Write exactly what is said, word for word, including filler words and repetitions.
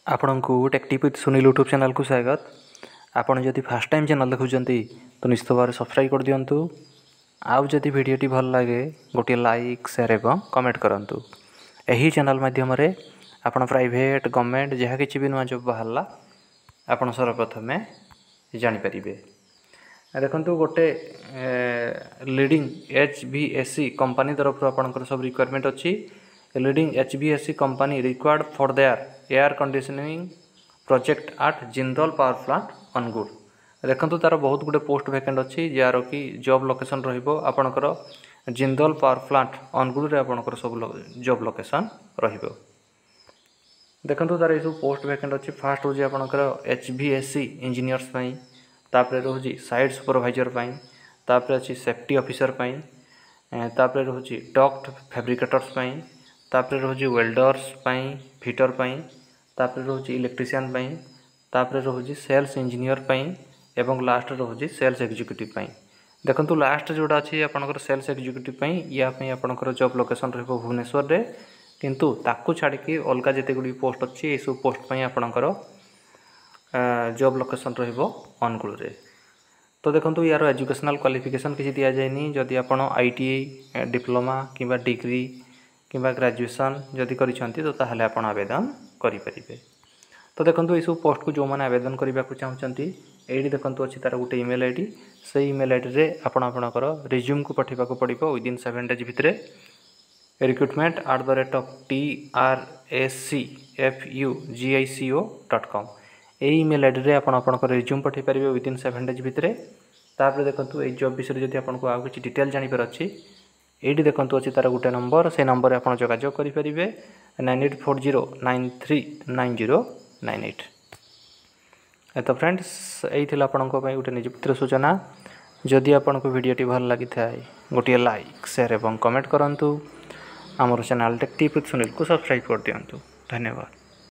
आपण को tech tip with Sunil YouTube channel को स्वागत। आपण जदि फास्ट टाइम चैनल देखुंती तो निश्चित भाव सब्सक्राइब कर दिंतु। आउ जदि वीडियोटी भल लगे गोटे लाइक शेयर एवं कमेंट करंतु। एही चैनल माध्यम रे आपण प्राइवेट गवर्नमेंट जहाँ किसी भी नुआ जॉब बाहरला आपण सर्वप्रथम जानि परिबे। देखंतु गोटे leading H B S C company तरफ आपनकर सब रिक्वायरमेंट अछि। Leading H B S C company required for their air conditioning project at Jindal power plant Angul. देखंतु तार बहुत गुडे पोस्ट वैकेंट अछि जार कि जॉब लोकेशन रहिबो आपनकर जिंदल पावर प्लांट अनुगुल रे आपनकर सब जॉब लोकेशन रहिबो। देखंतु तार एसु पोस्ट वैकेंट अछि। फास्ट होजी आपनकर H B S C engineers पई, तापरे रोजी साइट सुपरवाइजर पई, तापरे अछि सेफ्टी ऑफिसर पई, तापरे रोजी डक्ट फैब्रिकेटर्स पई, तापरे रोजी वेल्डर्स पई, फिटर पई, तापरे रोजी इलेक्ट्रीशियन पई, तापरे रोजी सेल्स इंजीनियर पई एवं लास्ट रोजी सेल्स एग्जीक्यूटिव पई। देखंतु लास्ट जोडा अछि आपनकर सेल्स एग्जीक्यूटिव पई, या पई आपनकर जॉब लोकेशन रहबो भुवनेश्वर रे, किंतु ताकू छाड़ी कि अलगा जते गुडी पोस्ट अछि एसु पोस्ट पई आपनकर जॉब लोकेशन रहबो अनुगुल रे। तो देखंतु यार एजुकेशनल क्वालिफिकेशन किसी दिया जायनी। जदि आपण आईटीआई डिप्लोमा किबा डिग्री किबा ग्रेजुएशन जदि करिसंती तो ताहले आपण आवेदन करि परिबे। तो देखंतु एसु पोस्ट को जो माने आवेदन करिबा को चाहउचंती एडी देखंतु अछि तार गुटे ईमेल आईडी। से ईमेल आईडी रे आपण आपणकर रिज्यूम को पठेबा को पड़िबो विद इन सेवन डेज भितरे। Recruitment at the rate of T R S C F U G I C O dot com ए ईमेल आईडी रे आपण आपणकर रिज्यूम पठे परिबे विद इन सेवन डेज भितरे। तापर देखंतु ए जॉब विषय जदि आपनको आ किछि डिटेल जानि पर अछि एडी देखंतु अछि तार गुटे नंबर। से नंबर रे आपण जोगाजोग करि परिबे nine eight four zero nine three nine zero nine eight. तो फ्रेंड्स एई थिला आपनको पई गुटे निजुक्तिर सूचना। जदि आपनको वीडियोटी भल लागि थाए गोटे लाइक शेयर एवं कमेंट करंतु। हमर चैनल टेक्टिप विथ सुनील को सब्सक्राइब कर दियंतु। धन्यवाद।